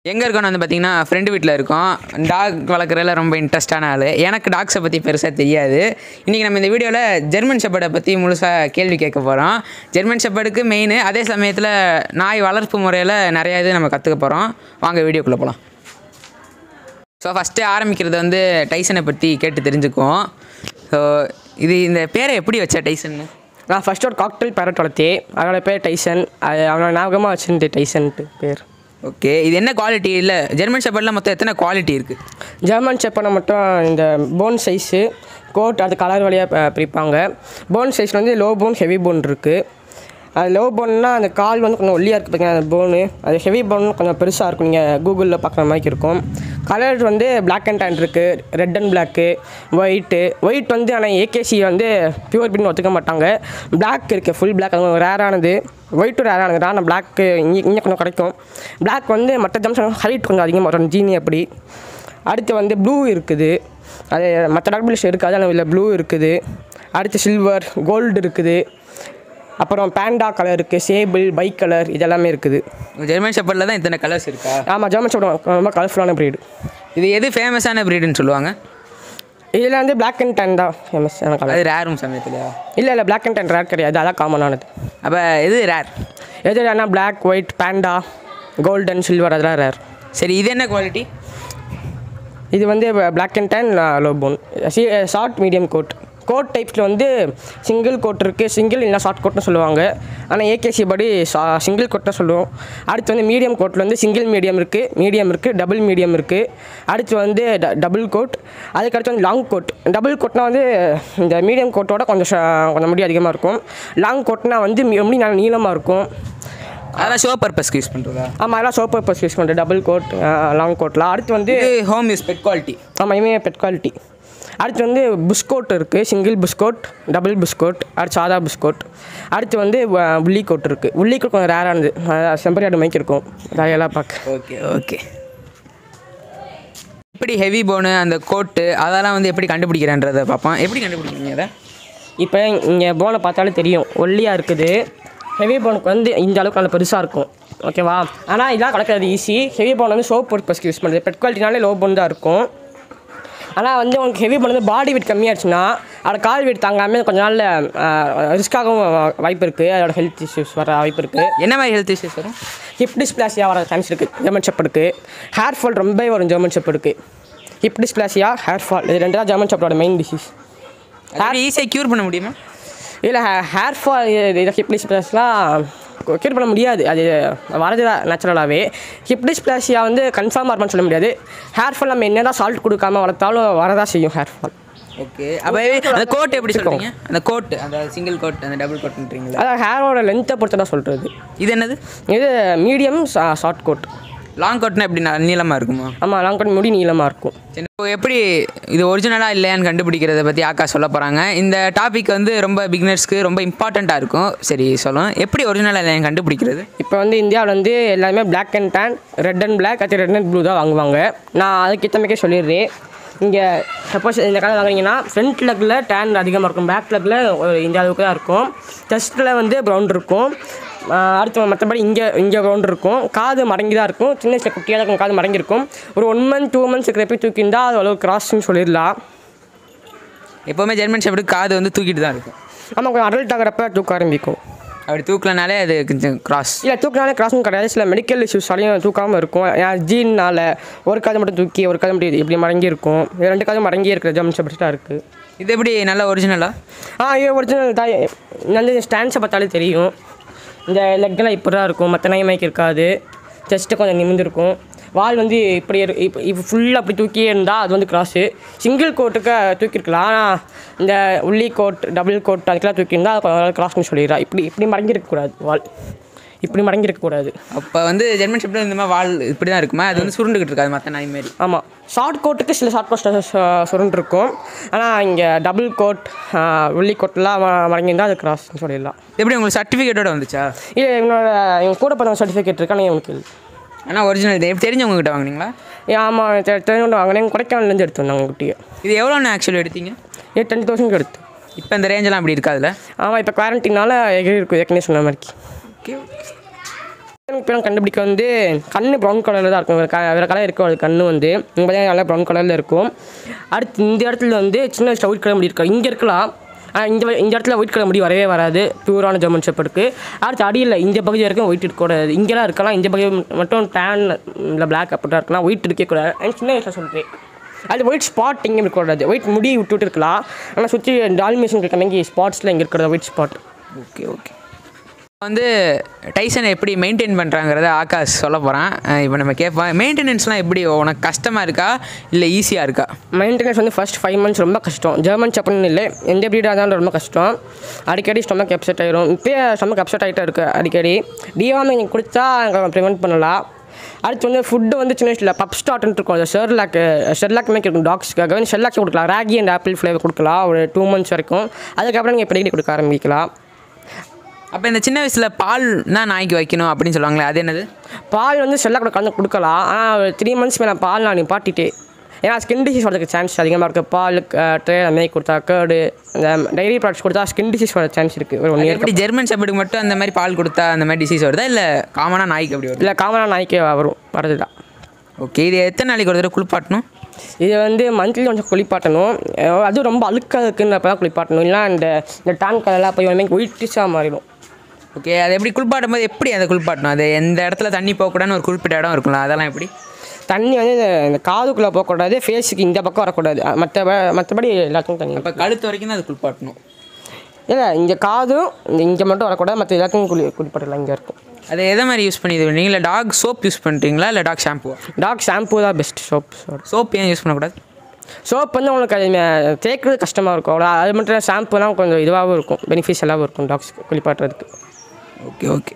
எங்கே இருக்கோன்னு வந்து பார்த்திங்கன்னா ஃப்ரெண்டு வீட்டில் இருக்கோம். டாக் வளர்க்குறதுல ரொம்ப இன்ட்ரெஸ்டான ஆள். எனக்கு டாக்ஸை பற்றி பெருசாக தெரியாது. இன்றைக்கி நம்ம இந்த வீடியோவில் ஜெர்மன் ஷெப்பர்டை பற்றி முழுசாக கேள்வி கேட்க போகிறோம். ஜெர்மன் ஷெப்பர்டுக்கு மெயின், அதே சமயத்தில் நாய் வளர்ப்பு முறையில் நிறையா இது நம்ம கற்றுக்க போகிறோம். வாங்க வீடியோக்குள்ளே போகலாம். ஸோ ஃபஸ்ட்டு ஆரம்பிக்கிறது வந்து டைசனை பற்றி கேட்டு தெரிஞ்சுக்குவோம். ஸோ இந்த பேரை எப்படி வச்ச டைசன்னு? நான் ஃபஸ்ட்டு ஒரு காக்டெயில் பேரட் வளர்த்தேன். அதோட பேர் டைசன். அது அவனோட ஞாபகமாக வச்சுருந்தேன் டைசன்ட்டு பேர். ஓகே, இது என்ன குவாலிட்டி? இல்லை ஜெர்மன் ஷெப்பர்டில் மொத்தம் எத்தனை குவாலிட்டி இருக்குது? ஜெர்மன் ஷெப்பர்டில் மட்டும் இந்த போன் சைஸு, கோட், அது கலர் வழியாக பிரிப்பாங்க. போன் சைஸில் வந்து லோ போன், ஹெவி போன் இருக்குது. அது லோ போன்னா அந்த கால் வந்து கொஞ்சம் ஒல்லியாக இருக்குது பார்த்தீங்கன்னா அந்த போனு. அது ஹெவி போன் கொஞ்சம் பெருசாக இருக்கும், நீங்கள் கூகுளில் பார்க்குற மாதிரி இருக்கும். கலர் வந்து பிளாக் அண்ட் டேன் இருக்குது, ரெட் அண்ட் பிளாக்கு, ஒயிட் வந்து ஆனால் ஏகேசி வந்து பியூர் பின்னு ஒத்துக்க மாட்டாங்க. பிளாக் இருக்குது, ஃபுல் பிளாக், அது ரேரானது. ஒயிட்டும் ரேரானது தான், ஆனால் பிளாக்கு இங்கே கொஞ்சம் கிடைக்கும். பிளாக் வந்து மற்ற ஜம்ஸ் ஹைட் கொஞ்சம் அதிகமாக வரும், ஜீனி அப்படி. அடுத்து வந்து ப்ளூ இருக்குது, அது மற்ற டாக் பிளிஷ் இருக்காது, ஆனால் இல்லை ப்ளூ இருக்குது. அடுத்து சில்வர், கோல்டு இருக்குது. அப்புறம் பேண்டா கலர் இருக்குது, சேபிள், பைக் கலர், இதெல்லாமே இருக்குது. ஜெர்மன் ஷெப்பர்டில் தான் இத்தனை கலர்ஸ் இருக்கா? ஆமாம், ஜெர்மன் ஷெப்பர்ட் ரொம்ப கலர்ஃபுல்லான ப்ரீடு. இது எது ஃபேமஸான ப்ரீடுன்னு சொல்லுவாங்க? இதில் வந்து பிளாக் அண்ட் டேன் தான் ஃபேமஸான கலர். அது ரேரும் சமயத்துலையா? இல்லை பிளாக் அண்ட் டேன் ரேர் கிடையாது, அதான் காமனானது. அப்போ எது ரேர்? எது ரேர்னா black, white, panda, golden, silver, அதெல்லாம் ரேர். சரி, இது என்ன குவாலிட்டி? இது வந்து black and tan low bone, short medium coat டைப்ஸில் வந்து சிங்கிள் கோட் இருக்குது, சிங்கிள் இல்லை ஷார்ட் கோட்னு சொல்லுவாங்க. ஆனால் ஏகேசி படி சிங்கிள் கோட் தான் சொல்லுவோம். அடுத்து வந்து மீடியம் கோட்டில் வந்து சிங்கிள் மீடியம் இருக்குது, டபுள் மீடியம் இருக்குது. அடுத்து வந்து டபுள் கோட். அதுக்கடுத்து வந்து லாங் கோட். டபுள் கோட்னால் வந்து இந்த மீடியம் கோட்டோட கொஞ்சம் முடி அதிகமாக இருக்கும். லாங் கோட்னால் வந்து முடி நல்லா நீளமாக இருக்கும். அதெல்லாம் ஷோ பர்பஸ்க்கு யூஸ் பண்ணுறதா? ஆமாம், அதெல்லாம் ஷோ பர்பஸ் யூஸ் பண்ணுறது, டபுள் கோட், லாங் கோட்டில். அடுத்து வந்து ஹோம் யூஸ் பெட் குவாலிட்டி. ஆமாம், இவங்க பெட் குவாலிட்டி. அடுத்து வந்து புஷ்கோட் இருக்குது, சிங்கிள் புஷ்கோட், டபுள் புஷ்கோட், அடுத்து சாதா புஷ்கோட். அடுத்து வந்து உள்ளி கோட் இருக்குது. உள்ளி கோட் கொஞ்சம் ரேரானது, செம்பரியாடு மைக்கு இருக்கும், அதையெல்லாம் பார்க்க. ஓகே. எப்படி ஹெவி போனு அந்த கோட்டு அதெல்லாம் வந்து எப்படி கண்டுபிடிக்கிறேன்றதை பார்ப்போம். எப்படி கண்டுபிடிக்கிறீங்க அதை? இப்போ இங்கே போனை பார்த்தாலே தெரியும், ஒல்லியாக இருக்குது. ஹெவி போனுக்கு வந்து இந்த அளவுக்கு நல்ல பெருசாக இருக்கும், ஓகேவா? ஆனால் இதெல்லாம் கிடைக்கிறது ஈஸி. ஹெவி போன் வந்து சோப் பர்பஸ்க்கு யூஸ் பண்ணுறது. பெட் குவாலிட்டினாலே லோ போன் தான் இருக்கும். ஆனால் வந்து உங்களுக்கு ஹெவி பண்ணது பாடி வெயிட் கம்மியாகிடுச்சுன்னா அதோட கால் வெயிட் தாங்காமல் கொஞ்சம் நாளில் ரிஸ்க்காகவும் வாய்ப்பு இருக்குது. அதோட ஹெல்த் இஷ்யூஸ் வர வாய்ப்பு இருக்குது. என்ன மாதிரி ஹெல்த் இஷ்யூஸ் வரும்? ஹிப் டிஸ்பிளாசியா வர சான்ஸ் இருக்குது ஜெர்மன் ஷெப்பர்டுக்கு. ஹேர் ஃபால் ரொம்ப வரும் ஜெர்மன் ஷெப்பர்டுக்கு. ஹிப் டிஸ்பிளாசியா, ஹேர் ஃபால், இது ரெண்டு தான் ஜெர்மன் ஷெப்பர்டோட மெயின் டிசீஸ். ஈஸியாக க்யூர் பண்ண முடியுமா? இல்லை, ஹேர் ஃபால், இதை ஹிப் டிஸ்பிளாஸ்லாம் க்யூர் பண்ண முடியாது, அது வரது நேச்சுரலாகவே. ஹிப் டிஸ்பிளாசியா வந்து கன்ஃபார்மாக இருப்பான்னு சொல்ல முடியாது. ஹேர் ஃபால் நம்ம என்ன தான் சால்ட் கொடுக்காம வளர்த்தாலும் வரதான் செய்யும் ஹேர் ஃபால். ஓகே, அப்போ அந்த கோட் எப்படி சொல்லுவீங்க? அந்த கோட், அந்த சிங்கிள் கோட், அந்த டபுள் கோட்ன்றீங்களா? அதான் ஹேரோட லென்த்தை பொறுத்து தான் சொல்கிறது. இது என்னது? இது மீடியம் ஷார்ட் கோட். லாங் கோட்னா எப்படி நீளமாக இருக்குமா? ஆமாம், லாங் கோட் முடி நீளமாக இருக்கும். சரி, இப்போ எப்படி இது ஒரிஜினலாக இல்லையான்னு கண்டுபிடிக்கிறத பற்றி ஆகாஷ் சொல்ல போகிறாங்க. இந்த டாபிக் வந்து ரொம்ப பிகினர்ஸ்க்கு ரொம்ப இம்பார்ட்டண்ட்டாக இருக்கும். சரி, சொல்லுவோம், எப்படி ஒரிஜினலாக இல்லையான்னு கண்டுபிடிக்கிறது? இப்போ வந்து இந்தியாவில் வந்து எல்லாருமே black and tan, red and black, அது ரெட் அண்ட் ப்ளூ தான் வாங்குவாங்க. நான் அதுக்கு ஏற்றமைக்கே சொல்லிடுறேன். இங்கே சப்போஸ் இந்த கலர் வாங்குறீங்கன்னா ஃப்ரண்ட் லெக்கில் டேன் அதிகமாக இருக்கும், பேக் லெக்கில் இந்த அளவுக்கு தான் இருக்கும். செஸ்ட்டில் வந்து ப்ரௌன் இருக்கும். அடுத்து மற்றபடி இங்கே ப்ரௌன் இருக்கும். காது மடங்கி தான் இருக்கும், சின்ன வயசில் குட்டியாக தான் இருக்கும், காது மடங்கிருக்கும். ஒரு 1 month 2 months இருக்கிறப்ப தூக்கியிருந்தா அது அளவு கிராஸ்ன்னு சொல்லிடலாம். எப்போவுமே ஜெர்மன் ஷெப்பர்டு காது வந்து தூக்கிட்டு தான் இருக்கும். ஆமாம், கொஞ்சம் அடல்ட் ஆகிறப்ப தூக்க ஆரம்பிக்கும். அப்படி தூக்கலனாலே அது கொஞ்சம் கிராஸ். இல்லை, தூக்கினாலே கிராஸும் கிடையாது. சில மெடிக்கல் இஷ்யூஸாலையும் தூக்காமல் இருக்கும். ஜீன்னால் ஒரு காது மட்டும் தூக்கி ஒரு காது மட்டும் இப்படி மடங்கி இருக்கும். 2 காதும் மடங்கி இருக்கிற ஜெர்மன் ஷெப்பர்டாக இருக்குது. இது எப்படி நல்ல ஒரிஜினலா? இது ஒரிஜினல் தான். வந்து ஸ்டாண்ட்ஸை பார்த்தாலே தெரியும். இந்த லெக்கெல்லாம் இப்படி தான் இருக்கும், மற்ற நாய் மைக்கு இருக்காது. செஸ்ட்டு கொஞ்சம் நிமிர்ந்துருக்கும். வால் வந்து இப்படி இப்போ ஃபுல்லாக அப்படி தூக்கியே இருந்தால் அது வந்து கிராஸு. சிங்கிள் கோட்டுக்கு தூக்கியிருக்கலாம், ஆனால் இந்த உள்ளி கோட், டபுள் கோட் அதுக்கெல்லாம் தூக்கியிருந்தால் அது கிராஸ்ன்னு சொல்லிடுறா. இப்படி மடங்கிருக்கக்கூடாது வால், இப்படி மடங்கிருக்கக்கூடாது. அப்போ வந்து ஜெர்மன் ஷெப்பர்டு இந்த மாதிரி வால் இப்படி தான் இருக்குமா? அது வந்து சுருண்டுக்கிட்டு இருக்காது மற்ற நாய் மாரி. ஆமாம், ஷார்ட் கோட்டுக்கு சில ஷார்ட் கோட் சுருண்டுருக்கும். ஆனால் இங்கே டபுள் கோட், உள்ளி கோட்லாம் மடங்கியிருந்தால் அது கிராஸ்ன்னு சொல்லிடலாம். எப்படி உங்களுக்கு சர்டிஃபிகேட்டோட வந்துச்சா? இல்லை, இவங்க கூட பார்த்தவங்க சர்டிஃபிகேட் இருக்கா? ஆனால் இவங்களுக்கு இல்லை. ஆனால் ஒரிஜினல் இது தெரிஞ்சவங்க கிட்ட வாங்கினீங்களா? ஆமாம், தெரிஞ்சவங்க வாங்கினேன். கொடைக்கானலேருந்து எடுத்து வந்தாங்க குட்டியை. இது எவ்வளோன்னு ஆக்சுவலி எடுத்தீங்க? 10,000 எடுத்து. இப்போ இந்த ரேஞ்செல்லாம் அப்படி இருக்காதுல்ல? ஆமாம், இப்போ குவாரண்டைனால எகிரி இருக்கும், ஏற்கனவே சொன்ன மாதிரி. ஓகே. இப்போ கண்டுபிடிக்க வந்து கண் ப்ரௌன் கலரில் தான் இருக்கும், வேறு கலர் இருக்கும். அது கண் வந்து இங்கே பார்த்தீங்கன்னா நல்லா ப்ரௌன் கலரில் இருக்கும். அடுத்து இந்த இடத்துல வந்து சின்ன வயசில் ஒயிட் கலர் முடி இருக்கா, இங்கே இருக்கலாம். இந்த இடத்துல ஒயிட் கலர் முடி வரவே வராது பியூரான ஜெர்மன் ஷெப்பர்டுக்கு. அடுத்து அடியில் இந்த பகுதி வரைக்கும் ஒயிட் இருக்கக்கூடாது, இங்கெல்லாம் இருக்கலாம். இந்த பகுதி மட்டும் டேன் இல்லை பிளாக் அப்படிலாம் இருக்கலாம், ஒயிட் இருக்கக்கூடாது. சின்ன வயசில் சொல்கிறேன். அது ஒயிட் ஸ்பாட் இங்கே இருக்கக்கூடாது, ஒயிட் முடி விட்டுட்டு இருக்கலாம். ஆனால் சுற்றி டால்மேஷன் இருக்க ஸ்பாட்ஸில் இங்கே இருக்கிறது ஒயிட் ஸ்பாட். Okay okay. வந்து டைசனை எப்படி மெயின்டைன் பண்ணுறாங்கிறத ஆகாஷ் சொல்ல போகிறான். இப்போ நம்ம கேட்போம், மெயின்டெனன்ஸ்லாம் எப்படி உனக்கு கஷ்டமாக இருக்கா இல்லை ஈஸியாக இருக்கா? மெயின்டெனன்ஸ் வந்து ஃபஸ்ட் 5 months ரொம்ப கஷ்டம். ஜெர்மன் ஷெப்பர்டுன்னு இல்லை, எந்த ப்ரீடாக இருந்தாலும் ரொம்ப கஷ்டம். அடிக்கடி ஸ்டொமக் அப்செட் ஆகிரும். இப்போயே ஸ்டொமக் அப்செட் ஆகிட்டே இருக்குது அடிக்கடி. டிவார்மிங் கொடுத்தா ப்ரிவெண்ட் பண்ணலாம். அடுத்து வந்து ஃபுட்டு வந்து சின்ன வயசில் பப் ஸ்டார்ட்னு இருக்கும், அது ஷெர்லாக் மேக் இருக்கும் டாக்ஸ்க்காக வந்து ஷெர்லாக் கொடுக்கலாம். ராகி அண்ட் ஆப்பிள் ஃப்ளேவர் கொடுக்கலாம் ஒரு 2 months வரைக்கும். அதுக்கப்புறம் நீங்கள் பெடிகிரி கொடுக்க ஆரம்பிக்கலாம். அப்போ இந்த சின்ன வயசில் பால் தான் நாய்க்கு வைக்கணும் அப்படின்னு சொல்லுவாங்களே, அது என்னது? பால் வந்து ஷெர்லாக் கலந்து கொடுக்கலாம். ஆனால் 3 months மேலே பால் நான் நிப்பாட்டிட்டு, ஏன்னா ஸ்கின் டிசீஸ் வரதுக்கு சான்ஸ் அதிகமாக இருக்குது. பால் ட்ரே அந்த மாதிரி கொடுத்தா, கேர்டு இந்த டைரி ப்ராடக்ட்ஸ் கொடுத்தா ஸ்கின் டிசீஸ் வர சான்ஸ் இருக்குது. ஒரு 1 year. எப்படி ஜெர்மன் ஷெப்பர்டுக்கு மட்டும் அந்த மாதிரி பால் கொடுத்தா அந்த மாதிரி டிசீஸ் வருதா இல்லை காமனாக நாய்க்கு அப்படி வருது? இல்லை காமனாக நாய்க்கே வரது தான். ஓகே. இது எத்தனை நாளைக்கு ஒரு தடவை குளிப்பாட்டணும்? இது வந்து மந்த்லி கொஞ்சம் குளிப்பாட்டணும். அதுவும் ரொம்ப அழுக்காக இருக்குன்றப்ப தான் குளிப்பாட்டணும். இல்லை இந்த டேன் கலர்லாம் போய் ஒன்றுமே ஒயிட்டிஷாக மாறிடும். ஓகே. அது எப்படி குளிப்பாட்டும் போது எப்படி அதை குளிப்பாட்டணும்? அது எந்த இடத்துல தண்ணி போகக்கூடாதுன்னு ஒரு குறிப்பிட்ட இடம் இருக்கும்ல, அதெல்லாம் எப்படி? தண்ணி வந்து இந்த காதுக்குள்ளே போகக்கூடாது, ஃபேஸுக்கு இந்த பக்கம் வரக்கூடாது, மற்றபடி எல்லாத்துக்கும் தண்ணி. இப்போ கழுத்து வரைக்கும் தான் அது குளிப்பாட்டணும்? இல்லை இங்கே காதும் இங்கே மட்டும் வரக்கூடாது, மற்ற எல்லாத்துக்கும் குளிப்பாட்டலாம். இங்கே இருக்கும். அதை எதை மாதிரி யூஸ் பண்ணி இது பண்ணீங்க? இல்லை டாக் சோப் யூஸ் பண்ணுறீங்களா இல்லை டாக் ஷாம்பு? டாக் ஷாம்பு தான் பெஸ்ட். சோப் ஏன் யூஸ் பண்ணக்கூடாது? சோப் வந்து உங்களுக்கு அது தேய்க்கிறது கஷ்டமாக இருக்கும், அவ்வளோ. அது மட்டும் ஷாம்புலாம் கொஞ்சம் இதுவாகவும் இருக்கும், பெனிஃபிஷியலாகவும் இருக்கும் டாக்ஸ் குளிப்பாட்டுறதுக்கு. Okay okay.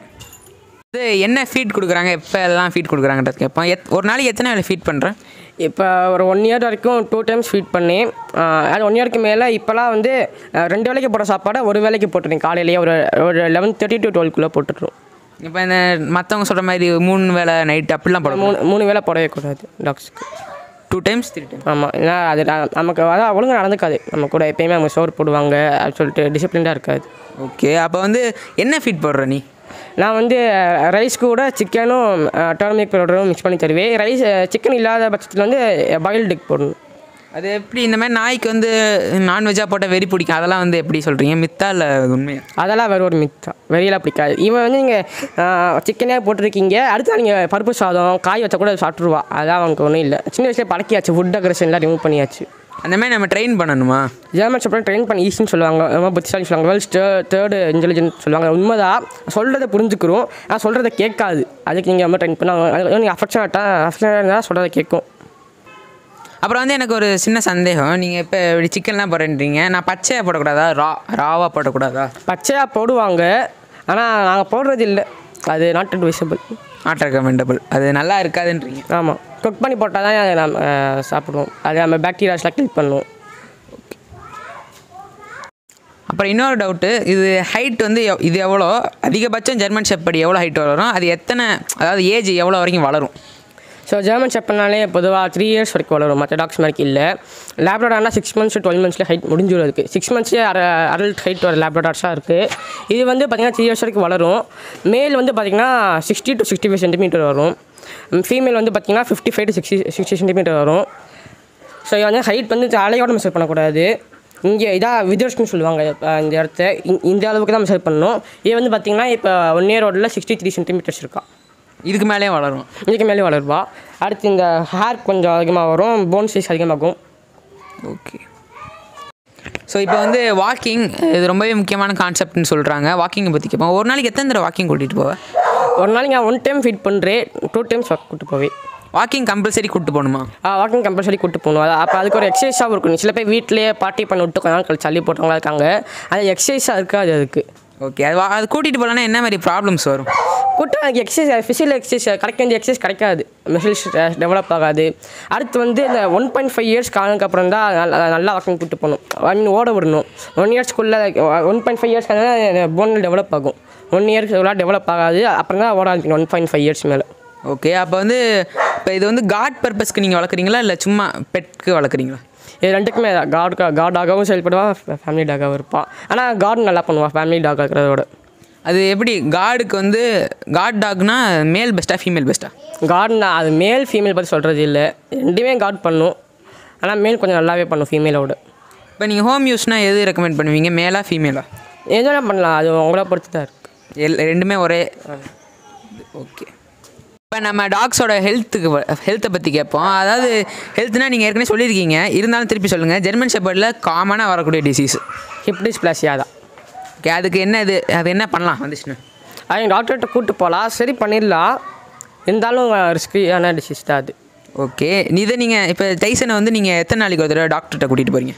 இது என்ன ஃபீட் கொடுக்குறாங்க, எப்போ எல்லாம் ஃபீட் கொடுக்குறாங்கன்றது கேட்போம். ஒரு நாளைக்கு எத்தனை வேலை ஃபீட் பண்ணுறேன்? இப்போ ஒரு 1 year வரைக்கும் 2 times ஃபீட் பண்ணி, அது 1 yearக்கு மேலே இப்போலாம் வந்து 2 வேளைக்கு போடுற சாப்பாடை 1 வேளைக்கு போட்டுருங்க. காலையிலேயே ஒரு 11:30 to 12 போட்டுருவோம். இப்போ இந்த மற்றவங்க சொல்கிற மாதிரி 3 வேளை நைட்டு அப்படிலாம் போட 3 வேளை போடவே கூடாது டாக்ஸுக்கு. 2 times 3 times. ஆமாம். ஏன்னா அது நமக்கு அதான் ஒழுங்காக நடந்துக்காது. நம்ம கூட எப்போயுமே அவங்க சோறு போடுவாங்க அப்படின்னு சொல்லிட்டு டிசிப்ளின்டாக இருக்காது. ஓகே. அப்போ வந்து என்ன ஃபீட் போடுற நீ? நான் வந்து ரைஸ் கூட சிக்கனும் டர்மரிக் பவுடரும் மிக்ஸ் பண்ணி தருவேன். சிக்கன் இல்லாத பட்சத்தில் வந்து பாயில்டு எக் போடணும். அது எப்படி இந்த மாதிரி நாய்க்கு வந்து நான்வெஜ்ஜாக போட்டால் வெறி பிடிக்கும், அதெல்லாம் வந்து எப்படி சொல்கிறீங்க, மித்தா இல்லை உண்மையா? அதெல்லாம் வேறு ஒரு மித்தா, வெறியெல்லாம் பிடிக்காது. இவன் வந்து நீங்கள் சிக்கனே போட்டிருக்கீங்க, அடுத்து நீங்கள் பருப்பு சாதம் காய் வச்சா கூட சாப்பிட்ருவா, அதான் அவனுக்கு ஒன்றும் இல்லை. சின்ன வயசுலேயே பழக்கியாச்சு, ஃபுட் அக்ரெஷன்லாம் ரிமூவ் பண்ணியாச்சு. அந்த மாதிரி நம்ம ட்ரெயின் பண்ணணுமா? ஜெர்மன் ஷெப்பர்ட் ட்ரெயின் பண்ணி ஈஸின்னு சொல்லுவாங்க, ரொம்ப புத்திசாலி சொல்லுவாங்க, வேர்ல்ட்ஸ் 3rd இன்டெலிஜென்ட் சொல்லுவாங்க. உண்மைதான், சொல்கிறத புரிஞ்சுக்கிறோம், ஆனால் சொல்கிறத கேட்காது. அதுக்கு நீங்கள் ரொம்ப ட்ரெயின் பண்ணாங்க, நீங்கள் அஃபெக்ஷனாக இருந்தால் சொல்கிறத கேட்கும். அப்புறம் வந்து எனக்கு ஒரு சின்ன சந்தேகம், நீங்கள் இப்போ இப்படி சிக்கன்லாம் போடுறீங்க, நான் பச்சையாக போடக்கூடாதா, ராவாக போடக்கூடாதா? பச்சையாக போடுவாங்க, ஆனால் நாங்கள் போடுறது இல்லை, அது நாட் அட்வைசபிள், நாட் ரெக்கமெண்டபிள், அது நல்லா இருக்காதுன்றீங்க. ஆமாம், குக் பண்ணி போட்டால் தான் நம்ம சாப்பிடுவோம், அது நம்ம பாக்டீரியாஸ்லாம் கில் பண்ணுவோம். ஓகே. அப்புறம் இன்னொரு டவுட்டு, இது ஹைட் வந்து இது எவ்வளோ அதிகபட்சம் ஜெர்மன் ஷெப்பர்ட் எவ்வளோ ஹைட் வளரும், அது எத்தனை, அதாவது ஏஜ் எவ்வளோ வரைக்கும் வளரும்? ஸோ ஜெர்மன் ஷெப்பர்ட்னாலே பொதுவாக 3 years வரைக்கும் வளரும், மற்ற டாக்ஸ் மாதிரி இல்லை. லேப்ரடார்னா 6 months to 12 monthsலேயே ஹைட் முடிஞ்சிடும். இருக்குது 6 monthsலேயே அடல்ட் ஹைட் வர லேப்ரடார்ஸாக இருக்குது. இது வந்து பார்த்திங்கன்னா 3 years வரைக்கும் வளரும். மேல் வந்து பார்த்திங்கன்னா 60 to 65 centimeter வரும், ஃபீமேல் வந்து பார்த்திங்கன்னா 55 to 60 centimeter வரும். ஸோ இது வந்து ஹைட் வந்து அலையோட மெஷர் பண்ணக்கூடாது. இங்கே இதாக விதர்ஸ்னு சொல்லுவாங்க, இந்த இடத்த இந்த அளவுக்கு தான் மெஷர் பண்ணணும். இது வந்து பார்த்திங்கன்னா இப்போ 1 year ஓடில் 63 centimeters இருக்கா, இதுக்கு மேலே வளரும், இதுக்கு மேலே வளருவா. அடுத்து இந்த ஹேர் கொஞ்சம் அதிகமாக வரும், போன் சைஸ் அதிகமாகும். ஓகே. ஸோ இப்போ வந்து வாக்கிங், இது ரொம்பவே முக்கியமான கான்செப்ட்னு சொல்கிறாங்க. வாக்கிங்கை பற்றி கேட்போம். ஒரு நாளைக்கு எத்தனை தடவை வாக்கிங் கூட்டிகிட்டு போவேன்? ஒரு நாளைக்கு நான் 1 time ஃபீட் பண்ணுறேன், 2 times வாக் கூப்பிட்டு போவேன். வாக்கிங் கம்பல்சரி கூப்பிட்டு போகணுமா? வாக்கிங் கம்பல்சரி கூப்பிட்டு போகணும். அப்போ அதுக்கு ஒரு எக்ஸசைஸாகவும் இருக்கும். சில பேர் வீட்டிலேயே பார்ட்டி பண்ணி விட்டு கொஞ்ச நாள் கழிச்சு சளி போட்டவங்களா இருக்காங்க, அது எக்ஸசைஸாக இருக்காது அதுக்கு. ஓகே. அது கூட்டிகிட்டு போகலன்னா என்ன மாதிரி ப்ராப்ளம்ஸ் வரும்? கூட்டம் எனக்கு எக்ஸசைஸ் ஃபிசிக்கல் எக்ஸசைஸ் கிடைக்க வேண்டிய எக்ஸசைஸ் கிடைக்காது, மெஷில்ஸ் டெவலப் ஆகாது. அடுத்து வந்து இந்த 1.5 years ஆனதுக்கப்புறம் தான் நல்லா வாக்கிங் கூப்பிட்டு போகணும், ஓட விடணும். 1 yearsக்குள்ளே 1.5 years போன் டெவலப் ஆகும், 1 year டெவலப் ஆகாது, அப்புறம் தான் ஓட ஆரம்பிக்கணும் 1.5 years மேலே. ஓகே. அப்போ வந்து இப்போ இது வந்து காட் பர்பஸ்க்கு நீங்கள் வளர்க்குறீங்களா இல்லை சும்மா பெட்க்கு வளர்க்குறீங்களா? இது ரெண்டுக்குமே காடாகவும் செயல்படுவான், ஃபேமிலி டாகாகவும் இருப்பான். ஆனால் காட் நல்லா பண்ணுவான் ஃபேமிலி டாக் இருக்கிறதோட. அது எப்படி கார்டுக்கு வந்து கார்ட் டாக்னா மேல் பெஸ்ட்டா ஃபீமேல் பெஸ்ட்டா? கார்டுனா அது மேல் ஃபீமேல் பற்றி சொல்கிறது இல்லை, ரெண்டுமே கார்ட் பண்ணும். ஆனால் மேல் கொஞ்சம் நல்லாவே பண்ணும் ஃபீமேலோட. இப்போ நீங்கள் ஹோம் யூஸ்னால் எது ரெக்கமெண்ட் பண்ணுவீங்க, மேலா ஃபீமேலா? எதுவும் பண்ணலாம், அது உங்கள பொறுத்து தான் இருக்குது. ரெண்டுமே ஒரே. ஓகே. இப்போ நம்ம டாக்ஸோட ஹெல்த்தை பற்றி கேட்போம். அதாவது ஹெல்த்னால் நீங்கள் ஏற்கனவே சொல்லியிருக்கீங்க, இருந்தாலும் திருப்பி சொல்லுங்கள். ஜெர்மன் ஷெப்பர்டில் காமனாக வரக்கூடிய டிசீஸ் ஹிப் டிஸ்பிளாசியா தான். ஓகே, அதுக்கு என்ன அது என்ன பண்ணலாம் வந்துச்சுன்னு? அது டாக்டர்கிட்ட கூப்பிட்டு போகலாம், சரி பண்ணிடலாம். இருந்தாலும் ரிஸ்கியான டிசீஸ் தான் அது. ஓகே, இதை நீங்கள் இப்போ டைசனை வந்து நீங்கள் எத்தனை நாளைக்கு ஒரு தடவை டாக்டர்கிட்ட கூட்டிகிட்டு போகிறீங்க?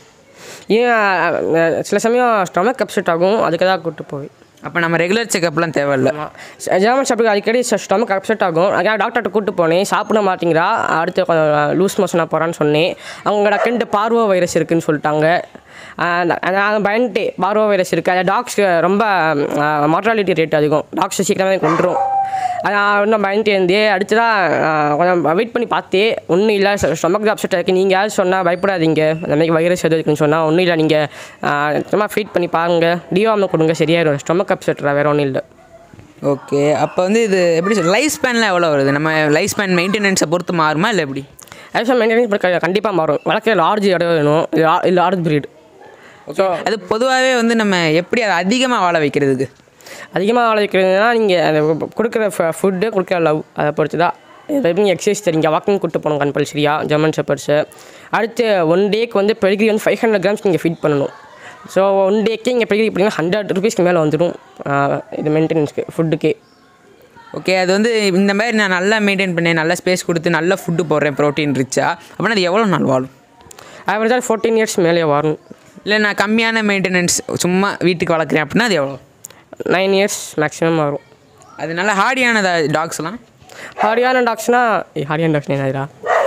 ஏன் சில சமயம் ஸ்டொமக் அப்செட் ஆகும், அதுக்கு தான் கூப்பிட்டு போய். அப்போ நம்ம ரெகுலர் செக்கப்லாம் தேவையில்லை. ஜெர்மன் ஷெப்பர்டு அடிக்கடி ஸ்டொமக் அப்செட் ஆகும். அதுக்காக டாக்டர்கிட்ட கூப்பிட்டு போனேன், சாப்பிட மாட்டேங்கிறா, அடுத்து கொஞ்சம் லூஸ் மோஷனாக போகிறான்னு சொன்னேன். அவங்க டக்குன்ட்டு பார்வோ வைரஸ் இருக்குதுன்னு சொல்லிட்டாங்க. நான் பயந்துட்டு பார்வோ வைரஸ் இருக்குது, அது டாக்ஸ்க்கு ரொம்ப மார்டாலிட்டி ரேட் அதிகம், டாக்ஸ் சீக்கிரமே கொண்டுரும். இன்னும் பயந்துட்டு இருந்தே அடுத்து தான் கொஞ்சம் வெயிட் பண்ணி பார்த்தே, ஒன்றும் இல்லை, ஸ்டொமக் அப்செட் ஆகிருக்கு. நீங்கள் யாரும் சொன்னால் பயப்படாதீங்க, அந்த மாதிரி வைரஸ் எது இருக்குன்னு சொன்னால் ஒன்றும் இல்லை, நீங்கள் சும்மா ஃபீட் பண்ணி பாருங்கள், டிவார்மை கொடுங்க, சரியாயிடும், ஸ்டொமக் அப்செட்ரா, வேறு ஒன்றும் இல்லை. ஓகே, அப்போ வந்து இது எப்படி லைஃப் ஸ்பேனில் எவ்வளோ வருது? நம்ம லைஃப் ஸ்பேன் மெயின்டெனன்ஸை பொறுத்து மாறுமா இல்லை எப்படி? லைஃப் ஸ்பேன் மெயின்டெனன்ஸ் கண்டிப்பாக மாறும். வளர்க்க லார்ஜ் இடம் வேணும், இல்லை லார்ஜ் ப்ரீட். ஸோ அது பொதுவாகவே வந்து நம்ம எப்படி அதை அதிகமாக வாழ வைக்கிறதுக்கு? அதிகமாக வாழ வைக்கிறதுனா நீங்கள் அந்த கொடுக்குற ஃபுட்டு, கொடுக்குற லவ், அதை பொறுத்து தான். எப்படி எக்ஸசைஸ் தெரியுங்க, வாக்கிங் கூப்பிட்டு போகணும் கம்பல்சரியாக ஜெர்மன் ஷெப்பர்ட்ஸை. அடுத்து 1 டேக்கு வந்து பெடிகிரி வந்து 500 கிராம்ஸ் நீங்கள் ஃபீட் பண்ணணும். ஸோ 1 டேக்கே இங்கே பெடிகிரி பார்த்தீங்கன்னா 100 ருபீஸ்க்கு மேலே வந்துடும் இது மெயின்டெனன்ஸ்க்கு, ஃபுட்டுக்கே. ஓகே, அது வந்து இந்த மாதிரி நான் நல்லா மெயின்டைன் பண்ணேன், நல்லா ஸ்பேஸ் கொடுத்து நல்ல ஃபுட்டு போடுறேன் ப்ரோட்டீன் ரிச்சா, அப்படின்னா அது எவ்வளோ நாள் வாழும்? ஆவரேஜாக 14 இயர்ஸ் மேலே வரும். இல்லை நான் கம்மியான மெயின்டெனன்ஸ் சும்மா வீட்டுக்கு வளர்க்குறேன் அப்படின்னா அது எவ்வளோ? 9 இயர்ஸ் மேக்ஸிமம் வரும். அது நல்லா ஹார்டியான டாக்ஸ்லாம்? ஹார்டியான டாக்ஸ்னா என்னதுடா?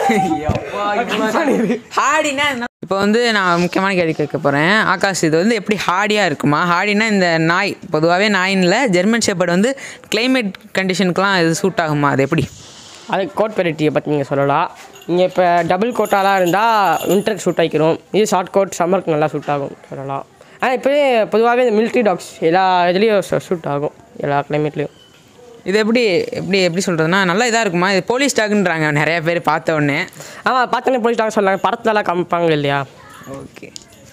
ஹார்டினா இப்போ வந்து நான் முக்கியமான கேள்வி கேட்க போகிறேன். ஆகாஷ், இது வந்து எப்படி ஹார்டியாக இருக்குமா? ஹார்டினா இந்த நாய் பொதுவாகவே நாயின்ல ஜெர்மன் ஷெப்பர்ட் வந்து கிளைமேட் கண்டிஷனுக்குலாம் இது சூட் ஆகுமா? அது எப்படி? அது கோட் வெரைட்டியை பற்றி நீங்கள் சொல்லலாம். நீங்கள் இப்போ டபுள் கோட்டாலாம் இருந்தால் வின்டருக்கு சூட் ஆகிக்கிறோம், இது ஷார்ட் கோட் சம்மருக்கு நல்லா சூட் ஆகும் சொல்லலாம். ஆனால் இப்போயே பொதுவாகவே இந்த மிலிட்ரி டாக்ஸ் எல்லா இதுலேயும் சூட் ஆகும், எல்லா கிளைமேட்லேயும். இது எப்படி சொல்கிறதுனா நல்லா இதாக இருக்குமா? இது போலீஸ் டாக்ன்றாங்க நிறையா பேர் பார்த்த உடனே. ஆமாம், பார்த்தோன்னே போலீஸ் டாக் சொல்லலாம், படத்துலலாம் காமிப்பாங்க இல்லையா? ஓகே,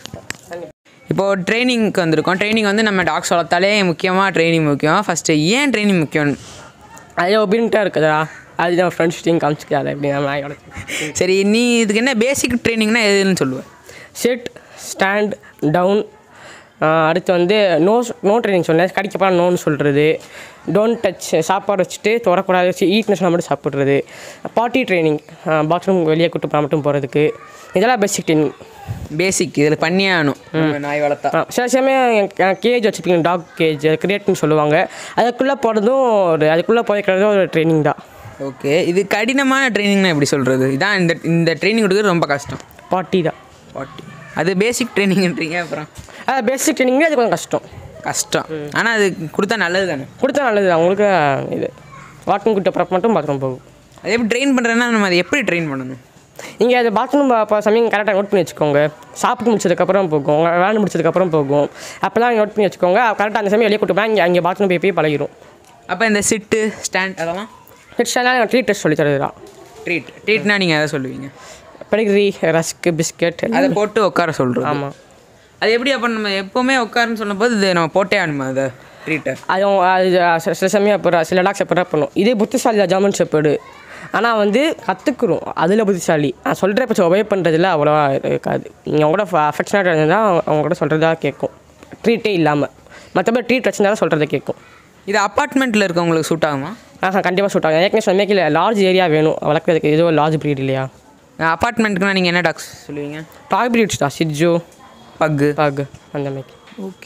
இப்போது ட்ரைனிங்க்கு வந்திருக்கோம். ட்ரைனிங் வந்து நம்ம டாக்ஸ் வளர்த்தாலே முக்கியமாக ட்ரைனிங் முக்கியம். ஃபஸ்ட்டு ஏன் ட்ரைனிங் முக்கியம்? அதே ஒபீனியன்ட்டாக இருக்குதா, அது நம்ம ஃப்ரெண்ட்ஸ் டீம் காமிச்சிக்காது எப்படி நம்ம. சரி, நீ இதுக்கு என்ன பேசிக் ட்ரைனிங்னா எதுன்னு சொல்லுவேன்? Sit, stand, down. அடுத்து வந்து நோ ட்ரைனிங் சொன்னேன், கடிக்கப்பா நோன்னு சொல்கிறது. டோன்ட் டச், சாப்பாடு வச்சுட்டு தொடக்கூடாது, ஈட்னஸ்னால் மட்டும் சாப்பிட்றது. பாட்டி ட்ரைனிங், பாத்ரூம் வெளியே கூட்டு போனால் மட்டும் போகிறதுக்கு. இதெல்லாம் பேசிக் ட்ரைனிங். பேசிக் இதில் பண்ணியே ஆகணும் நாய் வளர்த்தா. சில சமயம் கேஜ் வச்சுருப்பீங்க, டாக் கேஜ் கிரியேட்னு சொல்லுவாங்க, அதுக்குள்ளே போகிறதும் அதுக்குள்ளே போய்க்கிறதும் ஒரு ட்ரைனிங் தான். ஓகே, இது கடினமான ட்ரைனிங்னா எப்படி சொல்கிறது? இதான் இந்த ட்ரைனிங் கொடுக்குறது ரொம்ப கஷ்டம். பாட்டி தான். பாட்டி அது பேசிக் ட்ரைனிங்ன்றீங்க, அப்புறம் பேசிக் ட்ரைனிங்கே அது கொஞ்சம் கஷ்டம். ஆனால் அது கொடுத்தா நல்லது தானே? கொடுத்தா நல்லது தான் உங்களுக்கு. இது வாக்கிங் கூட்ட அப்புறம் மட்டும் பாத்ரூம் போகும். அது எப்படி ட்ரெயின் பண்ணுறேன்னா நம்ம அதை எப்படி ட்ரெயின் பண்ணணும்? நீங்கள் அது பாத்ரூம் சமயம் கரெக்டாக நோட் பண்ணி வச்சுக்கோங்க. சாப்பிட்டு முடிச்சதுக்கப்புறம் போகும், வேலை முடிச்சதுக்கப்புறம் போகும், அப்போலாம் நோட் பண்ணி வச்சுக்கோங்க. கரெக்டாக அந்த சமயம் வெளியே கூட்டு போனால் அங்கே பாத்ரூம் போய் பழகிடும். அப்போ இந்த சிட்டு ஸ்டாண்ட் அதெல்லாம் ஸ்டாண்டாக ட்ரீட் டெஸ்ட் சொல்லி தருது தான். ட்ரீட்னா நீங்கள் எதை சொல்லுவீங்க? பெடிகிரி, ரஸ்க்கு, பிஸ்கெட் அதை போட்டு உட்கார சொல்கிறோம். ஆமாம். அது எப்படி? அப்போ நம்ம எப்போவுமே உட்காருன்னு சொல்லும்போது இது நம்ம போட்டே ஆகணுமா அதை ட்ரீட்டை? அது சில சமயம் அப்புறம் சில டாக்ஸ் அப்புறம் பண்ணும். இதே புத்திசாலி ஜெர்மன் ஷெப்பர்டு, ஆனால் வந்து கற்றுக்குறோம், அதில் புத்திசாலி. நான் சொல்கிற பட்சம் ஒபே பண்ணுறதுல அவ்வளோவா இருக்காது. நீங்கள் அவங்க கூட அஃபெக்ஷனாக இருந்தால் அவங்க கூட சொல்கிறதா கேட்கும், ட்ரீட்டே இல்லாமல். மற்றபடி ட்ரீட் வச்சுருந்தாலும் சொல்கிறத கேட்கும். இது அப்பார்ட்மெண்ட்டில் இருக்கவங்களுக்கு சூட் ஆகுமா? கண்டிப்பாக சூட் ஆகும். ஏற்கனவே சொன்னேன் லார்ஜ் ஏரியா வேணும் வளர்க்குறதுக்கு, ஏதோ லார்ஜ் ப்ரீட் இல்லையா? அப்பார்ட்மெண்ட்டுக்குனா நீங்கள் என்ன டாக்ஸ் சொல்லுவீங்க? டாக் ப்ரீட்ஸ் தான், சிட்ஜோ, பக் அந்த மாதிரி. ஓகே,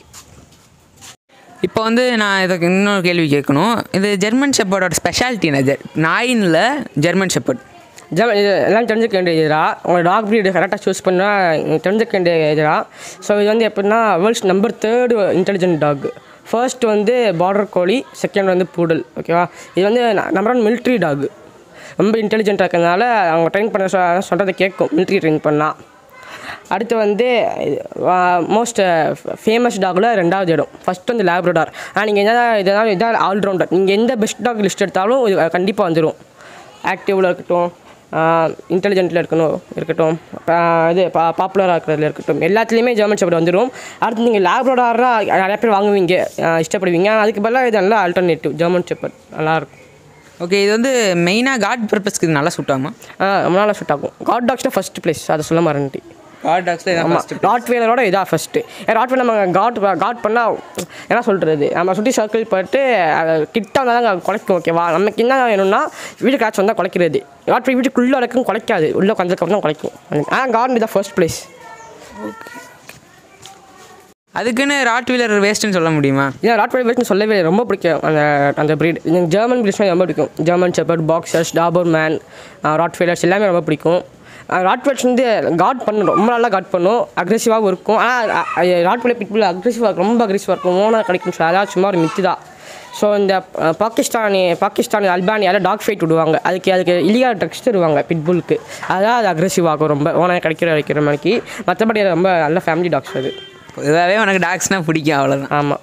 இப்போ வந்து நான் இதுக்கு இன்னொரு கேள்வி கேட்கணும். இது ஜெர்மன் ஷெப்பர்டோட ஸ்பெஷாலிட்டி என்ன? நாயின்ல ஜெர்மன் ஷெப்பர்ட் எல்லாம் தெரிஞ்சுக்க வேண்டிய எதிரா, உங்கள் டாக் ப்ரீடு கரெக்டாக சூஸ் பண்ணால் தெரிஞ்சுக்க வேண்டிய எதிரா. ஸோ இது வந்து எப்படின்னா world's number 3rd intelligent dog. First வந்து பார்டர் கோலி, செகண்ட் வந்து பூடல். ஓகேவா? இது வந்து நம்பர் 1 மிலிட்ரி டாக். ரொம்ப இன்டெலிஜென்ட்டாக இருக்கிறதுனால அவங்க ட்ரெயின் பண்ண சொல்கிறத கேட்கும் மிலிட்ரி ட்ரெயின் பண்ணால். அடுத்து வந்து மோஸ்ட் ஃபேமஸ் டாகில் 2வது இடம். ஃபஸ்ட்டு வந்து லேப்ரடார். நீங்கள் இதான் ஆல்ரவுண்டர். நீங்கள் எந்த பெஸ்ட் டாக் லிஸ்ட் எடுத்தாலும் இது கண்டிப்பாக வந்துடும். ஆக்டிவில் இருக்கட்டும், இன்டெலிஜென்ட்டில் இருக்கட்டும், இது பாப்புலராக இருக்கிறதுல இருக்கட்டும், எல்லாத்துலேயுமே ஜெர்மன் ஷெப்பர்ட் வந்துடும். அடுத்து நீங்கள் லேப்ரடாராக நிறைய பேர் வாங்குவீங்க, இஷ்டப்படுவீங்க. அதுக்கு பதிலாக இது நல்லா ஆல்டர்னேட்டிவ். ஜெர்மன் ஷெப்பர்ட் நல்லாயிருக்கும். ஓகே, இது வந்து மெயினாக காட் பர்பஸ்க்கு இது நல்லா சூட் ஆகுமா? ரொம்ப நல்லா சூட் ஆகும். காட் டாக்ஸ் தான் ஃபஸ்ட் ப்ளேஸ், அதை சொல்ல மாறேன்ட்டி. காட் டாக்ஸில் ராட்வெய்லரோட இதான் ஃபஸ்ட்டு. ராட்வெய்லர் நம்ம காட் பண்ணால் என்ன சொல்கிறது, நம்ம சுற்றி சர்க்கிள் போட்டு கிட்ட வந்தால் தான் குலைக்கும். ஓகேவா? நமக்கு என்ன வேணும்னா வீடு காய்ச்சி வந்தால் குலைக்கிறது. ராட்வெய்லர் வீட்டுக்குள்ளே வரைக்கும் குலைக்காது, உள்ளே கொஞ்சம் தான் குலைக்கும். ஆனால் காட் இதான் ஃபர்ஸ்ட் ப்ளேஸ். ஓகே, அதுக்குன்னு ராட்வெய்லர் வேஸ்ட்டுன்னு சொல்ல முடியுமா? ஏன் ராட்வெய்லர் வேஸ்ட்டுன்னு சொல்லவே ரொம்ப பிடிக்கும் அந்த ப்ரீட். எனக்கு ஜெர்மன் ப்ரீட்ஸ்லாம் ரொம்ப பிடிக்கும். German shepherd, boxers, Doberman, Rottweilers எல்லாமே ரொம்ப பிடிக்கும். ராட்வெய்லர்ஸ் வந்து காட் பண்ணணும், ரொம்ப நல்லா காட் பண்ணும், அக்ரெசிவாகவும் இருக்கும். ஆனால் ராட்வெய்லர் பிட்புல் ரொம்ப அக்ரெசிவாக இருக்கும், ஓனாக கிடைக்கும். அதாவது சும்மா ஒரு மித்து தான். ஸோ இந்த பாகிஸ்தான் அல்பானியாவில் டாக் ஃபைட் விடுவாங்க. அதுக்கு இல்லீகல் ட்ரக்ஸ் தருவாங்க பிட்புலுக்கு. அதான் அது அக்ரெசிவாகும் ரொம்ப, ஓனாக வைக்கிற மணிக்கு. மற்றபடி அது ரொம்ப நல்ல ஃபேமிலி டாக்ஸ். அது இதாகவே உனக்கு டாக்ஸ்னால் பிடிக்கும், அவ்வளோதான். ஆமாம்.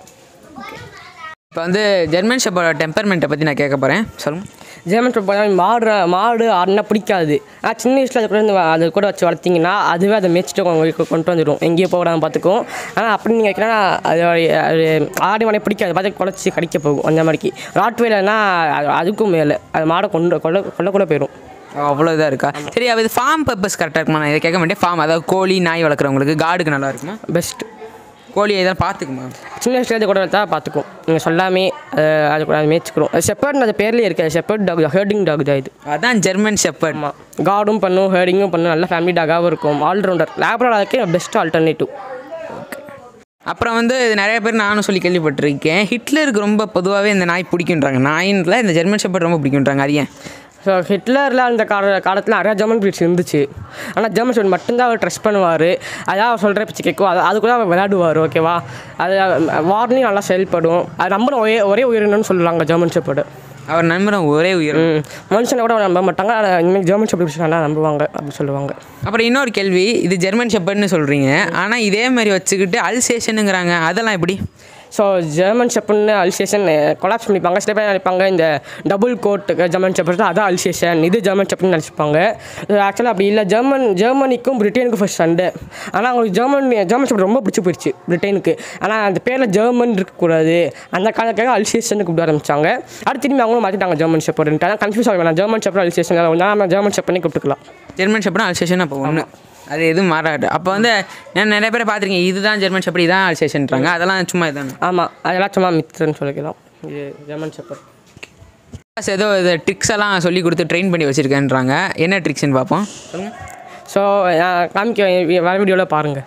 இப்போ வந்து ஜெர்மன் ஷெப்பர்டோட டெம்பர்மெண்ட்டை பற்றி நான் கேட்க போகிறேன், சொல்லுங்கள். ஜெர்மன் ஷெப்பர்ட் மாடு ஆடுனா பிடிக்காது. ஆனால் சின்ன வயசில் அது கூட வச்சு வளர்த்திங்கன்னா அதுவே அதை மேய்ச்சிட்டு உங்களுக்கு கொண்டு வந்துடும், எங்கேயோ போடாமல் பார்த்துக்கும். ஆனால் அப்படி நீங்கள் வைக்கிறா அது ஆடி மாடை பிடிக்காது, பார்த்து குலைச்சி கடிக்க போகும். அந்த மாதிரிக்கு ராட்வெய்லர்னா அதுக்கும் மேலே அது மாடை கொள்ள கூட போயிடும். அவ்வளோ இதாக இருக்கா? சரி, அது ஃபார்ம் பர்பஸ் கரெக்டாக இருக்குமா? நான் இதை கேட்க மாட்டேன். ஃபார்ம் அதாவது கோழி நாய் வளர்க்குறவங்களுக்கு கார்டுக்கு நல்லா இருக்குமா? பெஸ்ட். கோழியை இதெல்லாம் பார்த்துக்குமா? சின்ன வயசுலேருந்து கூட வளர்த்தா பார்த்துக்கும். நீங்கள் சொல்லாமே அது கூட மேய்ச்சிக்கிறோம். ஷெப்பர்ட்னு அது பேர்லேயே இருக்காது. ஷெப்பர்ட் டாக், ஹெர்டிங் டாக் தான் இது. அதான் ஜெர்மன் ஷெப்பர்ட். ஆமாம், கார்டும் பண்ணும், ஹெர்டிங்கும் பண்ணும், நல்ல ஃபேமிலி டாகாகவும் இருக்கும். ஆல்ரவுண்டர். லேப்ரடாருக்கு பெஸ்ட் ஆல்டர்னேட்டிவ். ஓகே. அப்புறம் வந்து இது நிறைய பேர் நானும் சொல்லி கேள்விப்பட்டிருக்கேன், ஹிட்லருக்கு ரொம்ப பொதுவாகவே இந்த நாய் பிடிக்குன்றாங்க. நாயின்ல இந்த ஜெர்மன் ஷெப்பர்ட் ரொம்ப பிடிக்குன்றாங்க. அது ஏன்? ஸோ ஹிட்லரில் அந்த காலத்தில் நிறையா ஜெர்மன் ப்ரீட்ஸ் இருந்துச்சு. ஆனால் ஜெர்மன் ஷெப்பர்ட் மட்டும்தான் அவர் ட்ரஸ்ட் பண்ணுவார். அதான் அவர் சொல்கிற பிச்சு கேட்கும். அது கூட அவர் விளையாடுவார். ஓகேவா? அது வார்லையும் நல்லா செயல்படும். அது நம்புற ஒரே உயிரினம்னு சொல்லுவாங்க ஜெர்மன் ஷெப்பர்டு. அவர் நம்புகிறோம் ஒரே உயிர். மனுஷனை கூட நம்ப மாட்டாங்க, இனிமேல் ஜெர்மன் ஷெப்பர்ட் நல்லா நம்புவாங்க அப்படி சொல்லுவாங்க. அப்புறம் இன்னொரு கேள்வி, இது ஜெர்மன் ஷெப்பர்ட்னு சொல்கிறீங்க, ஆனால் இதே மாதிரி வச்சுக்கிட்டு அல்சேஷனுங்கிறாங்க, அதெல்லாம் எப்படி? ஸோ ஜெர்மன் ஷெப்பர்ட்னு அல்சேஷன் கொலாப்ஸ் பண்ணிப்பாங்க. சில பேர் நினைப்பாங்க இந்த டபுள் கோட் ஜெர்மன் ஷெப்பர்ட் அதான் அல்சேஷன், இது ஜெர்மன் ஷெப்பர்ட்னு நினச்சிப்பாங்க. ஆக்சுவலாக அப்படி இல்லை. ஜெர்மனிக்கும் பிரிட்டனுக்கும் ஃபர்ஸ்ட் சண்டை. ஆனால் அவங்களுக்கு ஜெர்மன் ஷெப்பர்ட் ரொம்ப பிடிச்சி போயிடுச்சு பிரிட்டனுக்கு. ஆனால் அந்த பேரில் ஜெர்மன் இருக்கக்கூடாது, அந்த காலத்துக்காக அல்சேஷன் கூப்பிட ஆரம்பிச்சாங்க. அடுத்து திரும்பி அவங்களும் மாற்றிட்டாங்க ஜெர்மன் ஷெப்பர்ட். ஆனால் கன்ஃபியூஸ் ஆக வேணாம், ஜெர்மன் ஷெப்பர்ட் அல்சேஷன் நம்ம ஜெர்மன் ஷெப்பர்ட்னே கூப்பிட்டுக்கலாம். ஜெர்மன் ஷெப்பர்ட் அல்சேஷன் அப்போ ஒன்று, அது எதுவும் மாறாது. அப்போ வந்து நான் நிறைய பேரை பார்த்துருக்கேன், இதுதான் ஜெர்மன் ஷெப்பர்ட், இதுதான் அல்சேஷன்றாங்க. அதெல்லாம் சும்மா இதுதானே? ஆமாம், அதெல்லாம் சும்மா மித்துன்னு சொல்லிக்கலாம். இது ஜெர்மன் ஷெப்பர்ட். ஏதோ இது ட்ரிக்ஸ் எல்லாம் சொல்லி கொடுத்து ட்ரெயின் பண்ணி வச்சுருக்கேன்றாங்க. என்ன ட்ரிக்ஸ்ன்னு பார்ப்போம், சொல்லுங்கள். ஸோ காமிக்க வர வீடியோவில் பாருங்கள்.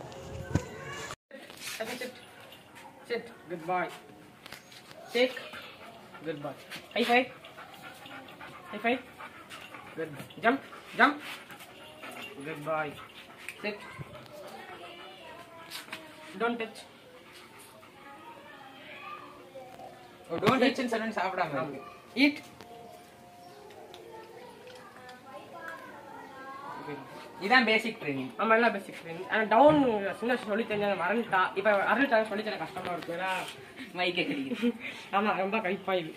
Good boy. Take. Good boy. High five. High five. Good boy. Jump. Jump. Good boy. Sit. Don't touch. Oh, don't touch and sudden சாப்பிடாம. Eat. இதான் பேசிக் ட்ரைனிங். ஆமாம், எல்லாம் பேசிக் ட்ரைனிங். ஆனால் டவுன் சின்ன சொல்லி தெரிஞ்சாங்க மறந்துட்டா. இப்போ அருள்ட்டாங்க சொல்லி தர கஷ்டமாக இருக்கும். ஏன்னா மைக்கே கிடைக்குது. ஆமாம், ரொம்ப கழிப்பாயுது.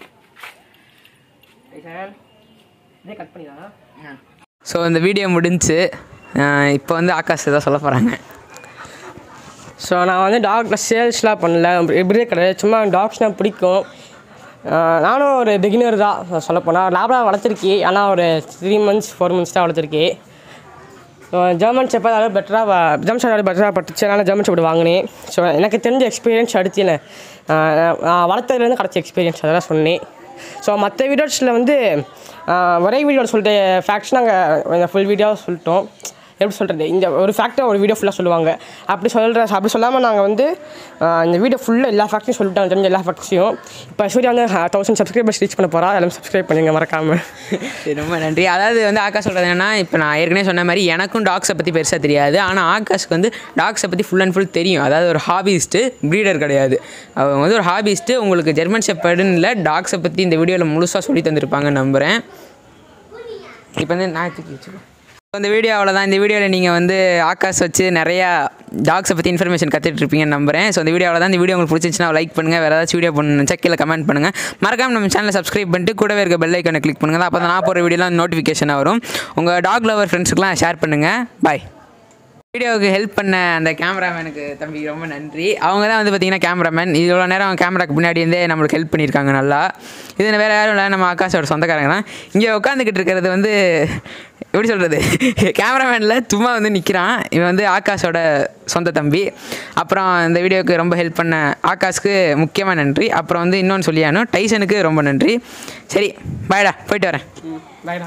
இதே கட் பண்ணிடலாம். ஸோ இந்த வீடியோ முடிஞ்சு இப்போ வந்து ஆகாஷ் தான் சொல்ல போகிறாங்க. ஸோ நான் வந்து டாக்ல சேல்ஸ்லாம் பண்ணல, எப்படியே கிடையாது. சும்மா டாக்ஸ்னால் பிடிக்கும். நானும் ஒரு பிகினர் தான் சொல்லப்போனால். லேப்டாக வளர்த்துருக்கேன், ஆனால் ஒரு 3 months 4 months தான் வளர்த்துருக்கேன். ஜெர்மன் ஷெப்பர்ட் அதாவது பெட்டராக பட்டுச்சு. அதனால் ஜெர்மன் ஷெப்பர்ட் வாங்கினேன். ஸோ எனக்கு தெரிஞ்ச எக்ஸ்பீரியன்ஸ் அடுத்து நான் வளர்த்ததுலேருந்து கிடச்ச எக்ஸ்பீரியன்ஸ் அதெல்லாம் சொன்னேன். ஸோ மற்ற வீடியோஸில் வந்து ஒரே வீடியோவில் சொல்லிட்டு ஃபேக்ட்ஸ் நாங்கள் ஃபுல் வீடியோவாக சொல்லிட்டோம். எப்படி சொல்கிறது, இந்த ஒரு ஃபேக்டை ஒரு வீடியோ ஃபுல்லாக சொல்லுவாங்க. அப்படி சொல்லாமல் நாங்கள் வந்து இந்த வீடியோ ஃபுல்லாக எல்லா ஃபேக்ட்ஸையும் சொல்லிட்டோம், தெரிஞ்ச எல்லா ஃபேக்ட்ஸையும். இப்போ சூர்யா வந்து 1000 சப்ஸ்கிரைபர்ஸ் ரீச் பண்ண போகிறா. எல்லாம் சப்ஸ்கிரைப் பண்ணுங்க மறக்காமல். ரொம்ப நன்றி. அதாவது வந்து ஆகாஷ் சொல்கிறது என்னென்னா, இப்போ நான் ஏற்கனவே சொன்ன மாதிரி எனக்கும் டாக்ஸை பற்றி பெருசாக தெரியாது, ஆனால் ஆகாஷ்க்கு வந்து டாக்ஸை பற்றி ஃபுல் அண்ட் ஃபுல் தெரியும். அதாவது ஒரு ஹாபிஸ்ட்டு, ப்ரீடர் கிடையாது. அவங்க வந்து ஒரு ஹாபிஸ்ட்டு. உங்களுக்கு ஜெர்மன் ஷெப்பர்டுன்னு இல்லை, டாக்ஸை பற்றி இந்த வீடியோவில் முழுசாக சொல்லி தந்திருப்பாங்கன்னு நம்புகிறேன். இப்போ வந்து நான் தூக்கி வச்சுக்கோ. இந்த வீடியோ அவ்வளோதான். இந்த வீடியோவில் நீங்கள் வந்து ஆகாஷ் வச்சு நிறையா டாக்ஸை பற்றி இன்ஃபர்மேஷன் கற்றுட்ருப்பீங்கன்னு நம்புறேன். ஸோ இந்த வீடியோ அவ்வளோதான். இந்த வீடியோ உங்களுக்கு பிடிச்சிச்சுன்னா லைக் பண்ணுங்கள். வேறு ஏதாச்சும் வீடியோ பண்ணணும்னு கீழே கமெண்ட் பண்ணுங்கள். மறக்காம நம்ம சேனலை சப்ஸ்கிரைப் பண்ணிட்டு கூடவே இருக்க பெல் ஐக்கானை கிளிக் பண்ணுங்கள். அப்போ தான் நான் போகிற வீடியோலாம் நோட்டிஃபிகேஷன் வரும். உங்கள் டாக் லவர் ஃப்ரெண்ட்ஸுக்கெலாம் ஷேர் பண்ணுங்கள். பாய். வீடியோவுக்கு ஹெல்ப் பண்ண அந்த கேமராமேனுக்கு தம்பி ரொம்ப நன்றி. அவங்க தான் வந்து பார்த்திங்கன்னா கேமராமேன். இவ்வளோ நேரம் அவங்க கேமராக்கு முன்னாடி இருந்தே நம்மளுக்கு ஹெல்ப் பண்ணியிருக்காங்க நல்லா. இது வேறு யாரும் இல்லை, நம்ம ஆகாஷோட சொந்தக்காரங்க தான். இங்கே உட்காந்துக்கிட்டு இருக்கிறது வந்து எப்படி சொல்கிறது, கேமராமேனில் சும்மா வந்து நிற்கிறான். இவன் வந்து ஆகாஷோட சொந்த தம்பி. அப்புறம் இந்த வீடியோவுக்கு ரொம்ப ஹெல்ப் பண்ண ஆகாஷ்க்கு முக்கியமாக நன்றி. அப்புறம் வந்து இன்னொன்று சொல்லியானோ டைசனுக்கு ரொம்ப நன்றி. சரி பாய்டா, போயிட்டு வரேன். பாய்டா.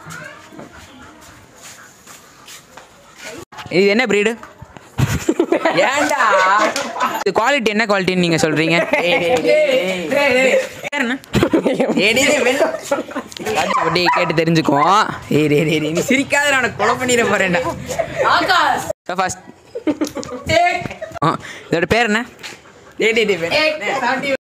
இது என்ன ப்ரீடு? ஏன்டா இது குவாலிட்டி என்ன குவாலிட்டின்னு நீங்கள் சொல்கிறீங்க? கேட்டு தெரிஞ்சுக்குவோம். நீ சிரிக்காத, நான் கொலை பண்ணிட போறேன்டா. ஃபர்ஸ்ட் இதோட பேர் என்ன?